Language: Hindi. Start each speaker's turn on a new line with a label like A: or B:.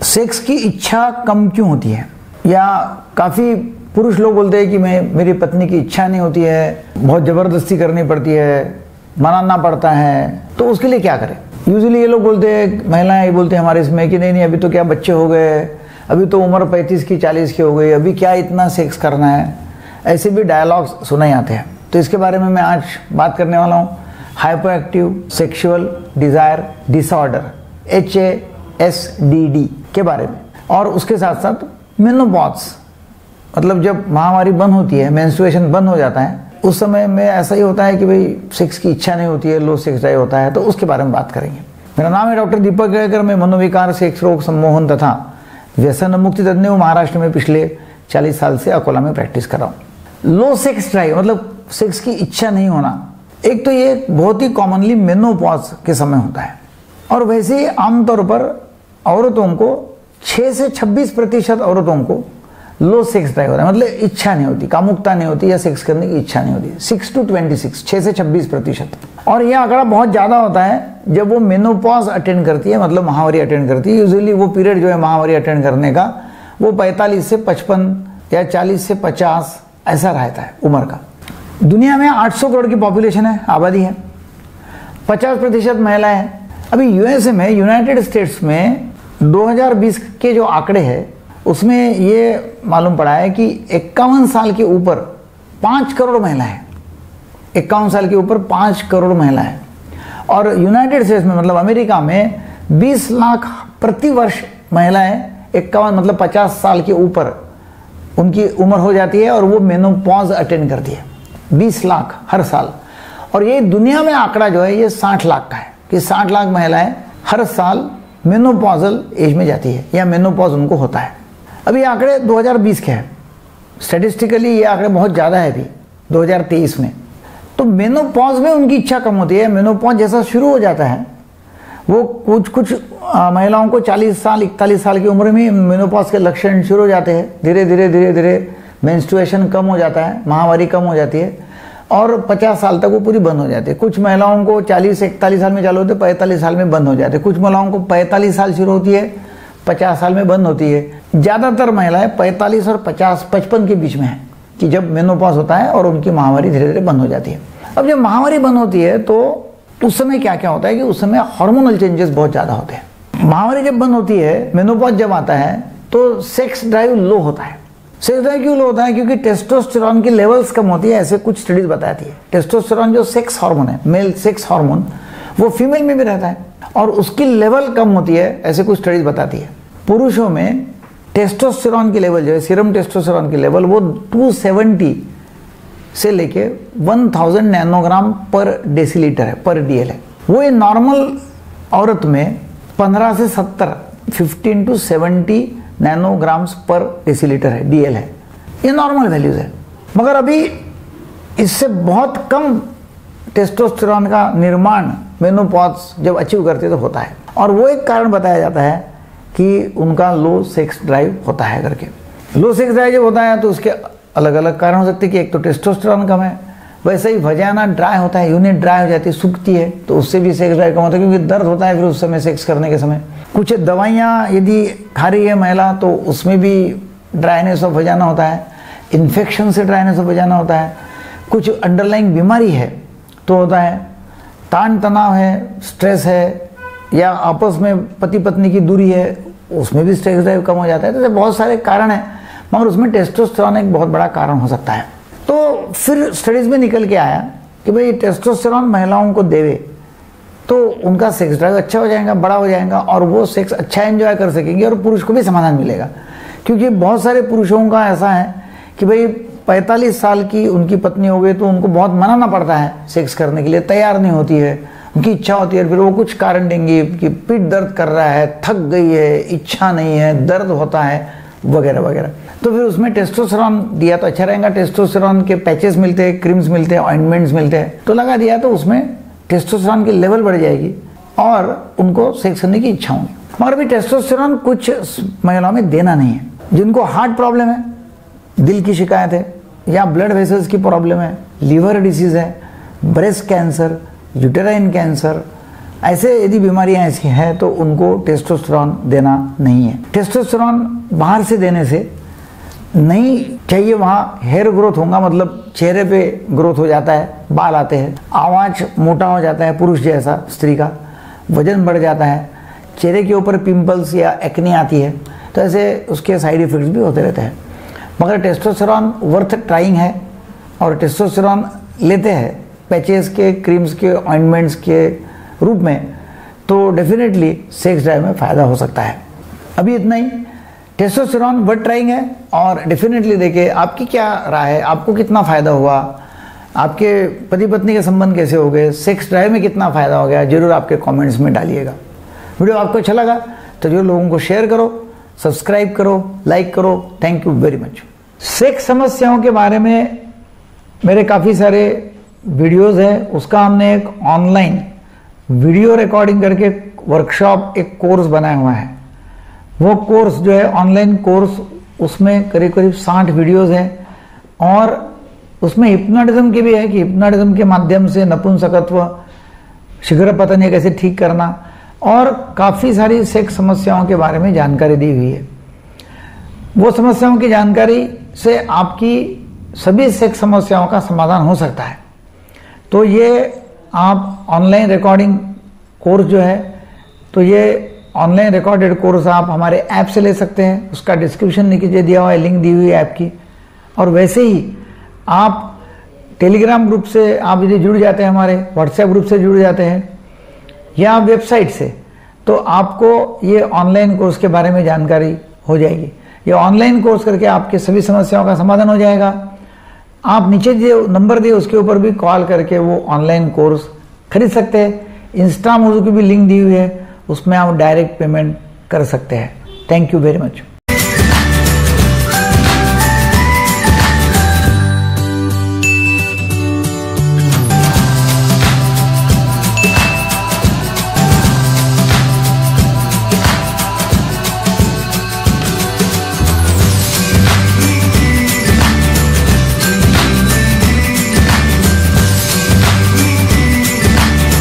A: सेक्स की इच्छा कम क्यों होती है? या काफ़ी पुरुष लोग बोलते हैं कि मेरी पत्नी की इच्छा नहीं होती है, बहुत ज़बरदस्ती करनी पड़ती है, मनाना पड़ता है, तो उसके लिए क्या करें? यूजुअली ये लोग बोलते हैं, महिलाएं ये बोलते हैं हमारे इसमें कि नहीं अभी तो क्या बच्चे हो गए, अभी तो उम्र 35 की 40 की हो गई, अभी क्या इतना सेक्स करना है। ऐसे भी डायलॉग्स सुनाई आते हैं। तो इसके बारे में मैं आज बात करने वाला हूँ hyperactive sexual desire disorder HASDD के बारे में, और उसके साथ साथ मेनोपॉज, मतलब जब महामारी बंद होती है, मेंस्ट्रुएशन बंद हो जाता है, उस समय में ऐसा ही होता है कि भाई सेक्स की इच्छा नहीं होती है, लो सेक्स ड्राइव होता है। तो उसके बारे में बात करेंगे। मेरा नाम है डॉक्टर दीपक केळकर। मैं मनोविकार, सेक्स रोग, सम्मोहन तथा व्यसन मुक्ति तज्ञ हूँ। महाराष्ट्र में पिछले 40 साल से अकोला में प्रैक्टिस कर रहा हूँ। लो सेक्स ड्राइव मतलब सेक्स की इच्छा नहीं होना, एक तो ये बहुत ही कॉमनली मेनोपॉज के समय होता है, और वैसे ही आमतौर पर औरतों को 6 से 26% औरतों को लो सेक्स ड्राइव होता है, मतलब इच्छा नहीं होती, कामुकता नहीं होती या सेक्स करने की इच्छा नहीं होती। 6 to 26, 6 से 26%। और यह आंकड़ा बहुत ज़्यादा होता है जब वो मेनोपॉज अटेंड करती है, मतलब महावारी अटेंड करती है। यूजुअली वो पीरियड जो है महावारी अटेंड करने का, वो 45 से 55 या 40 से 50 ऐसा रहता है उम्र का। दुनिया में 800 करोड़ की पॉपुलेशन है, आबादी है, 50% महिलाएं हैं। अभी यूएसए में, यूनाइटेड स्टेट्स में 2020 के जो आंकड़े हैं उसमें ये मालूम पड़ा है कि 51 साल के ऊपर 5 करोड़ महिलाएं, 51 साल के ऊपर 5 करोड़ महिलाएं। और यूनाइटेड स्टेट्स में, मतलब अमेरिका में 20 लाख प्रति वर्ष महिलाएं 51 मतलब 50 साल के ऊपर उनकी उम्र हो जाती है और वो मेनोपॉज अटेंड करती है। 20 लाख हर साल। और ये दुनिया में आंकड़ा जो है ये 60 लाख का है कि 60 लाख महिलाएं हर साल मेनोपॉजल एज में जाती है या मेनोपॉज उनको होता है। अभी आंकड़े 2020 के हैं, स्टैटिस्टिकली ये आंकड़े बहुत ज़्यादा है अभी 2023 में। तो मेनोपॉज में उनकी इच्छा कम होती है। मेनोपॉज जैसा शुरू हो जाता है, वो कुछ महिलाओं को 40 साल 41 साल की उम्र में मेनोपॉज के लक्षण शुरू हो जाते हैं। धीरे धीरे मेंस्ट्रुएशन कम हो जाता है, महावारी कम हो जाती है, और 50 साल तक वो पूरी बंद हो जाती है। कुछ महिलाओं को 40-41 साल में चालू होते, 45 साल में बंद हो जाते हैं। कुछ महिलाओं को 45 साल शुरू होती है, 50 साल में बंद होती है। ज़्यादातर महिलाएं 45 और 55 के बीच में हैं कि जब मेनोपॉज होता है और उनकी महावारी धीरे धीरे बंद हो जाती है। अब जब महावारी बंद होती है तो उस समय क्या क्या होता है कि उस समय हार्मोनल चेंजेस बहुत ज़्यादा होते हैं। महावारी जब बंद होती है, मेनोपॉज जब आता है, तो सेक्स ड्राइव लो होता है। सेक्स ड्राइव क्यों लो होता है? क्योंकि टेस्टोस्टेरोन की लेवल्स कम होती है, ऐसे कुछ स्टडीज बताती है। टेस्टोस्टेरोन जो सेक्स हार्मोन है, मेल सेक्स हार्मोन, वो फीमेल में भी रहता है और उसकी लेवल कम होती है, ऐसे कुछ स्टडीज बताती है। पुरुषों में टेस्टोस्टेरोन की लेवल जो है, सीरम टेस्टोस्टेरोन की लेवल, वो 270 से लेके 1000 नैनोग्राम पर डेसीलीटर है, पर DL है। वो ये नॉर्मल औरत में 15 से 70, 15 to 70 नैनोग्राम्स पर डेसीलीटर है, DL है। ये नॉर्मल वैल्यूज है। मगर अभी इससे बहुत कम टेस्टोस्टेरोन का निर्माण मेनोपॉज जब अचीव करते तो होता है, और वो एक कारण बताया जाता है कि उनका लो सेक्स ड्राइव होता है करके। लो सेक्स ड्राइव जब होता है तो उसके अलग अलग कारण हो सकते हैं कि एक तो टेस्टोस्टेरोन कम है, वैसे ही वजाना ड्राई होता है, यूनिट ड्राई हो जाती है, सूखती है, तो उससे भी सेक्स ड्राइव कम होता है, क्योंकि दर्द होता है फिर उस समय सेक्स करने के समय। कुछ दवाइयाँ यदि खा रही है महिला तो उसमें भी ड्राइनेस ऑफ वजाना होता है, इन्फेक्शन से ड्राइनेस ऑफ वजाना होता है, कुछ अंडरलाइंग बीमारी है तो होता है, तान तनाव है, स्ट्रेस है, या आपस में पति पत्नी की दूरी है, उसमें भी सेक्स ड्राइव कम हो जाता है। तो बहुत सारे कारण हैं, मगर उसमें टेस्टोस्टेरोन एक बहुत बड़ा कारण हो सकता है। तो फिर स्टडीज में निकल के आया कि भाई टेस्टोस्टेरोन महिलाओं को देवे तो उनका सेक्स ड्राइव अच्छा हो जाएगा, बड़ा हो जाएगा, और वो सेक्स अच्छा एंजॉय कर सकेंगे और पुरुष को भी समाधान मिलेगा। क्योंकि बहुत सारे पुरुषों का ऐसा है कि भाई 45 साल की उनकी पत्नी हो गई तो उनको बहुत मनाना पड़ता है सेक्स करने के लिए, तैयार नहीं होती है, उनकी इच्छा होती है, फिर वो कुछ कारण देंगे कि पीठ दर्द कर रहा है, थक गई है, इच्छा नहीं है, दर्द होता है, वगैरह वगैरह। तो फिर उसमें टेस्टोस्टेरोन दिया तो अच्छा रहेगा। टेस्टोस्टेरोन के पैचेस मिलते हैं, क्रीम्स मिलते हैं, ऑइंटमेंट्स मिलते हैं, तो लगा दिया तो उसमें टेस्टोस्टेरोन की लेवल बढ़ जाएगी और उनको सेक्स करने की इच्छा होगी। मगर अभी टेस्टोस्टेरोन कुछ महिलाओं में देना नहीं है। जिनको हार्ट प्रॉब्लम है, दिल की शिकायत है, या ब्लड वेसल्स की प्रॉब्लम है, लीवर डिसीज है, ब्रेस्ट कैंसर, यूटेराइन कैंसर, ऐसे यदि बीमारियां ऐसी हैं तो उनको टेस्टोस्टेरोन देना नहीं है। टेस्टोस्टेरोन बाहर से देने से नहीं चाहिए, वहाँ हेयर ग्रोथ होगा, मतलब चेहरे पे ग्रोथ हो जाता है, बाल आते हैं, आवाज़ मोटा हो जाता है पुरुष जैसा, स्त्री का वजन बढ़ जाता है, चेहरे के ऊपर पिंपल्स या एक्ने आती है, तो ऐसे उसके साइड इफ़ेक्ट्स भी होते रहते हैं। मगर टेस्टोस्टेरोन वर्थ ट्राइंग है, और टेस्टोस्टेरोन लेते हैं पैचेस के, क्रीम्स के, ऑइंटमेंट्स के रूप में, तो डेफिनेटली सेक्स ड्राइव में फ़ायदा हो सकता है। अभी इतना ही। टेस्टोस्टेरोन वर्थ ट्राइंग है, और डेफिनेटली देखिए आपकी क्या राय है, आपको कितना फ़ायदा हुआ, आपके पति पत्नी के संबंध कैसे हो गए, सेक्स ड्राइव में कितना फ़ायदा हो गया, जरूर आपके कमेंट्स में डालिएगा। वीडियो आपको अच्छा लगा तो जरूर लोगों को शेयर करो, सब्सक्राइब करो, लाइक करो। Thank you very much. Sex समस्याओं के बारे में मेरे काफ़ी सारे वीडियोस हैं, उसका हमने एक ऑनलाइन वीडियो रिकॉर्डिंग करके वर्कशॉप, एक कोर्स बनाया हुआ है। वो कोर्स जो है ऑनलाइन कोर्स, उसमें करीब करीब 60 वीडियोस हैं, और उसमें हिप्नोटिज्म की भी है कि हिप्नोटिज्म के माध्यम से नपुंसकत्व, शीघ्र पतन ये कैसे ठीक करना, और काफ़ी सारी सेक्स समस्याओं के बारे में जानकारी दी हुई है। वो समस्याओं की जानकारी से आपकी सभी सेक्स समस्याओं का समाधान हो सकता है। तो ये आप ऑनलाइन रिकॉर्डिंग कोर्स जो है, तो ये ऑनलाइन रिकॉर्डेड कोर्स आप हमारे ऐप से ले सकते हैं, उसका डिस्क्रिप्शन नीचे दिया हुआ है, लिंक दी हुई है ऐप की। और वैसे ही आप टेलीग्राम ग्रुप से आप यदि जुड़ जाते हैं, हमारे व्हाट्सएप ग्रुप से जुड़ जाते हैं, या वेबसाइट से, तो आपको ये ऑनलाइन कोर्स के बारे में जानकारी हो जाएगी। ये ऑनलाइन कोर्स करके आपके सभी समस्याओं का समाधान हो जाएगा। आप नीचे जो नंबर दिए उसके ऊपर भी कॉल करके वो ऑनलाइन कोर्स खरीद सकते हैं। इंस्टा मोजो की भी लिंक दी हुई है, उसमें आप डायरेक्ट पेमेंट कर सकते हैं। Thank you very much.